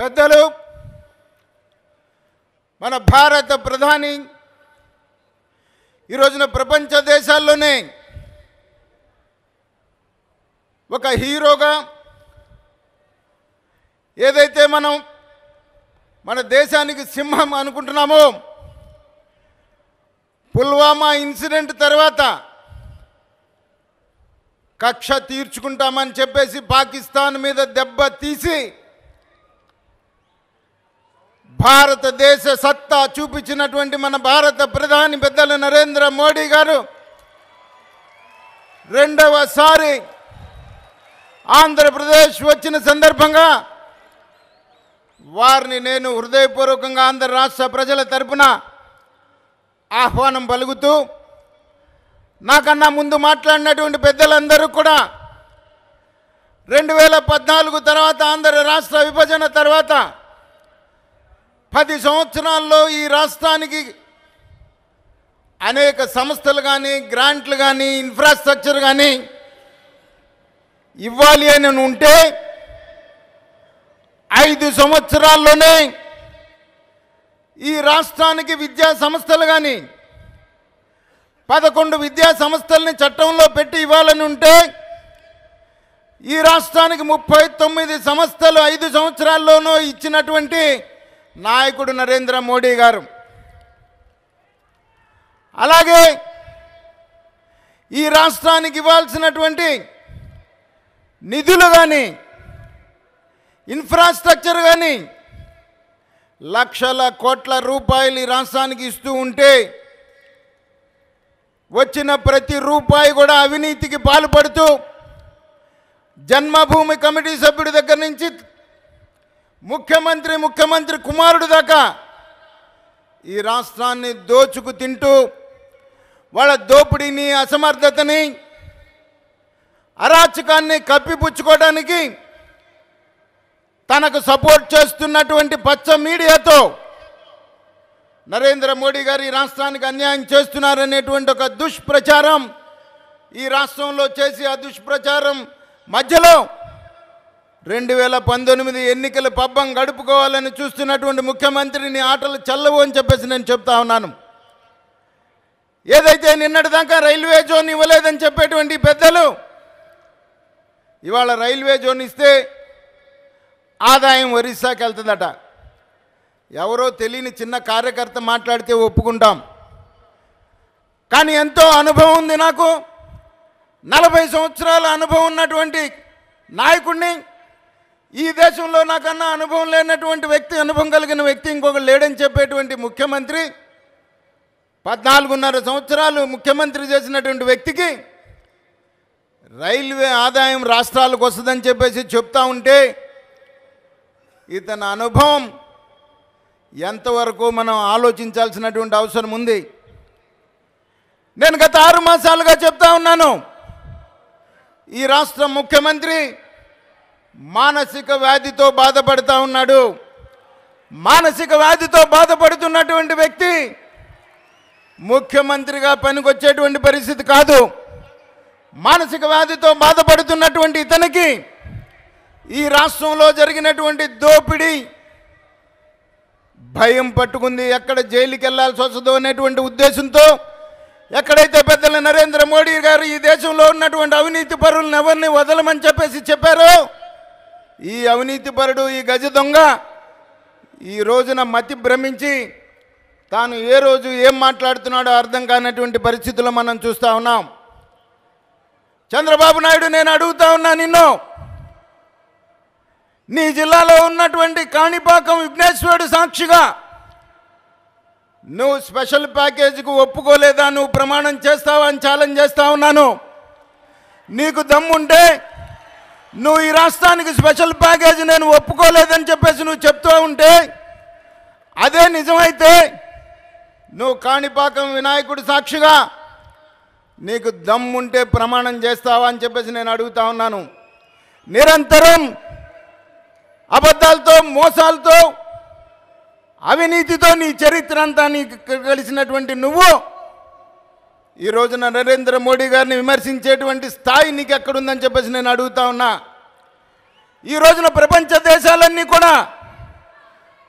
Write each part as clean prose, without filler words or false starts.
పెద్దలు మన భారత ప్రధాని ఈ రోజున ప్రపంచ దేశాల్లోనే ఒక హీరోగా ఏదైతే మనం మన దేశానికి సింహం అనుకుంటున్నామో పుల్వామా ఇన్సిడెంట్ తర్వాత కక్ష తీర్చుకుంటామని చెప్పేసి పాకిస్తాన్ మీద దెబ్బ తీసి భారతదేశ సత్తా చూపించినటువంటి మన భారత ప్రధాని పెద్దలు నరేంద్ర మోడీ గారు రెండవసారి ఆంధ్రప్రదేశ్ వచ్చిన సందర్భంగా వారిని నేను హృదయపూర్వకంగా ఆంధ్ర రాష్ట్ర ప్రజల తరపున ఆహ్వానం పలుకుతూ నాకన్నా ముందు మాట్లాడినటువంటి పెద్దలందరూ కూడా 2014 తర్వాత ఆంధ్ర రాష్ట్ర విభజన తర్వాత 10 సంవత్సరాల్లో ఈ రాష్ట్రానికి అనేక సంస్థలు కానీ గ్రాంట్లు కానీ ఇన్ఫ్రాస్ట్రక్చర్ కానీ ఇవ్వాలి అని ఉంటే 5 సంవత్సరాల్లోనే ఈ రాష్ట్రానికి విద్యా సంస్థలు కానీ 11 విద్యా సంస్థల్ని చట్టంలో పెట్టి ఇవ్వాలని ఉంటే ఈ రాష్ట్రానికి 39 సంస్థలు 5 సంవత్సరాల్లోనూ ఇచ్చినటువంటి నాయకుడు నరేంద్ర మోడీ గారు. అలాగే ఈ రాష్ట్రానికి ఇవ్వాల్సినటువంటి నిధులు కానీ ఇన్ఫ్రాస్ట్రక్చర్ కానీ లక్షల కోట్ల రూపాయలు ఈ రాష్ట్రానికి ఇస్తూ ఉంటే వచ్చిన ప్రతి రూపాయి కూడా అవినీతికి పాల్పడుతూ జన్మభూమి కమిటీ సభ్యుడి దగ్గర నుంచి ముఖ్యమంత్రి కుమారుడు దాకా ఈ రాష్ట్రాన్ని దోచుకు తింటూ వాళ్ళ దోపిడీని అసమర్థతని అరాచకాన్ని కప్పిపుచ్చుకోవడానికి తనకు సపోర్ట్ చేస్తున్నటువంటి పచ్చ మీడియాతో నరేంద్ర మోడీ గారు ఈ రాష్ట్రానికి అన్యాయం చేస్తున్నారనేటువంటి ఒక దుష్ప్రచారం ఈ రాష్ట్రంలో చేసి ఆ దుష్ప్రచారం మధ్యలో 2019 ఎన్నికల పబ్బం గడుపుకోవాలని చూస్తున్నటువంటి ముఖ్యమంత్రిని ఆటలు చల్లవు అని చెప్పేసి నేను చెప్తా ఉన్నాను. ఏదైతే నిన్నటిదాకా రైల్వే జోన్ ఇవ్వలేదని చెప్పేటువంటి పెద్దలు ఇవాళ రైల్వే జోన్ ఇస్తే ఆదాయం ఒరిస్సాకి వెళ్తుందట. ఎవరో తెలియని చిన్న కార్యకర్త మాట్లాడితే ఒప్పుకుంటాం, కానీ ఎంతో అనుభవం ఉంది నాకు. 40 సంవత్సరాల అనుభవం ఉన్నటువంటి నాయకుడిని, ఈ దేశంలో నాకన్నా అనుభవం లేనటువంటి వ్యక్తి, అనుభవం కలిగిన వ్యక్తి ఇంకొకరు లేడని చెప్పేటువంటి ముఖ్యమంత్రి 14.5 సంవత్సరాలు ముఖ్యమంత్రి చేసినటువంటి వ్యక్తికి రైల్వే ఆదాయం రాష్ట్రాలకు వస్తుందని చెప్పేసి చెప్తా ఉంటే ఇతని అనుభవం ఎంతవరకు మనం ఆలోచించాల్సినటువంటి అవసరం ఉంది. నేను గత 6 మాసాలుగా చెప్తా ఉన్నాను, ఈ రాష్ట్ర ముఖ్యమంత్రి మానసిక వ్యాధితో బాధపడుతూ ఉన్నాడు. మానసిక వ్యాధితో బాధపడుతున్నటువంటి వ్యక్తి ముఖ్యమంత్రిగా పనికొచ్చేటువంటి పరిస్థితి కాదు. మానసిక వ్యాధితో బాధపడుతున్నటువంటి ఇతనికి ఈ రాష్ట్రంలో జరిగినటువంటి దోపిడీ భయం పట్టుకుంది. ఎక్కడ జైలుకి వెళ్ళాల్సి వస్తుందో అనేటువంటి ఉద్దేశంతో ఎక్కడైతే పెద్దల నరేంద్ర మోడీ గారు ఈ దేశంలో ఉన్నటువంటి అవినీతి పరులను ఎవరిని వదలమని చెప్పేసి చెప్పారో, ఈ అవినీతి పరుడు, ఈ గజ దొంగ ఈ రోజున మతి భ్రమించి తాను ఏ రోజు ఏం మాట్లాడుతున్నాడో అర్థం కానటువంటి పరిస్థితుల్లో మనం చూస్తూ ఉన్నాం. చంద్రబాబు నాయుడు, నేను అడుగుతా ఉన్నా నిన్ను, నీ జిల్లాలో ఉన్నటువంటి కాణిపాకం విఘ్నేశ్వరుడు సాక్షిగా నువ్వు స్పెషల్ ప్యాకేజీకి ఒప్పుకోలేదా? నువ్వు ప్రమాణం చేస్తావా అని ఛాలెంజ్ చేస్తా ఉన్నాను. నీకు దమ్ముంటే నువ్వు ఈ రాష్ట్రానికి స్పెషల్ ప్యాకేజీ నేను ఒప్పుకోలేదని చెప్పేసి నువ్వు చెప్తూ ఉంటే, అదే నిజమైతే నువ్వు కాణిపాకం వినాయకుడు సాక్షిగా నీకు దమ్ముంటే ప్రమాణం చేస్తావా అని చెప్పేసి నేను అడుగుతా ఉన్నాను. నిరంతరం అబద్ధాలతో, మోసాలతో, అవినీతితో నీ చరిత్ర అంతా నీకు కలిసినటువంటి నువ్వు ఈ రోజున నరేంద్ర మోడీ గారిని విమర్శించేటువంటి స్థాయి నీకు ఎక్కడుందని చెప్పేసి నేను అడుగుతా ఉన్నా. ఈ రోజున ప్రపంచ దేశాలన్నీ కూడా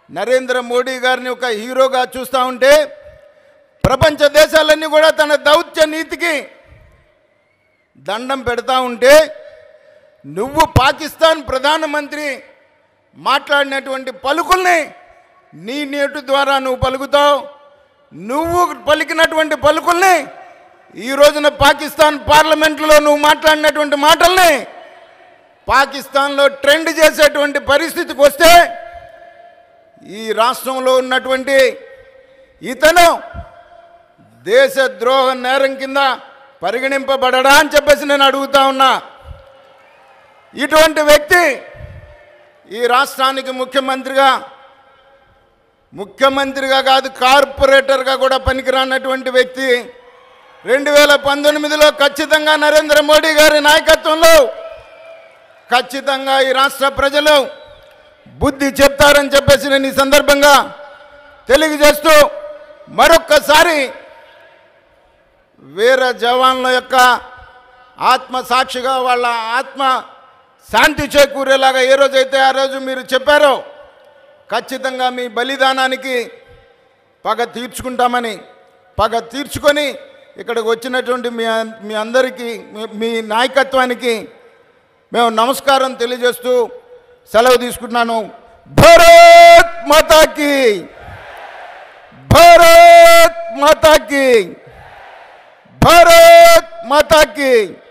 నరేంద్ర మోడీ గారిని ఒక హీరోగా చూస్తూ ఉంటే ప్రపంచ దేశాలన్నీ కూడా తన దౌత్య నీతికి దండం పెడతా ఉంటే నువ్వు పాకిస్తాన్ ప్రధానమంత్రి మాట్లాడినటువంటి పలుకుల్ని నీ నేటు ద్వారా నువ్వు పలుకుతావు. నువ్వు పలికినటువంటి పలుకుల్ని ఈ రోజున పాకిస్తాన్ పార్లమెంట్లో నువ్వు మాట్లాడినటువంటి మాటల్ని పాకిస్తాన్లో ట్రెండ్ చేసేటువంటి పరిస్థితికి వస్తే ఈ రాష్ట్రంలో ఉన్నటువంటి ఇతను దేశద్రోహ నేరం కింద పరిగణింపబడడా అని చెప్పేసి నేను అడుగుతా ఉన్నా. ఇటువంటి వ్యక్తి ఈ రాష్ట్రానికి ముఖ్యమంత్రిగా కాదు కార్పొరేటర్గా కూడా పనికిరానటువంటి వ్యక్తి 2019లో ఖచ్చితంగా నరేంద్ర మోడీ గారి నాయకత్వంలో ఖచ్చితంగా ఈ రాష్ట్ర ప్రజలు బుద్ధి చెప్తారని చెప్పేసి నేను ఈ సందర్భంగా తెలియజేస్తూ మరొక్కసారి వీర జవాన్ల యొక్క ఆత్మ సాక్షిగా వాళ్ళ ఆత్మ శాంతి చేకూరేలాగా ఏ రోజైతే ఆ రోజు మీరు చెప్పారో ఖచ్చితంగా మీ బలిదానానికి పగ తీర్చుకుంటామని, పగ తీర్చుకొని ఇక్కడికి వచ్చినటువంటి మీ అందరికీ మీ నాయకత్వానికి మేము నమస్కారం తెలియజేస్తూ సెలవు తీసుకుంటున్నాను. భారత్ మాతాకి, భారత్ మాతాకి, భారత్ మాతాకి.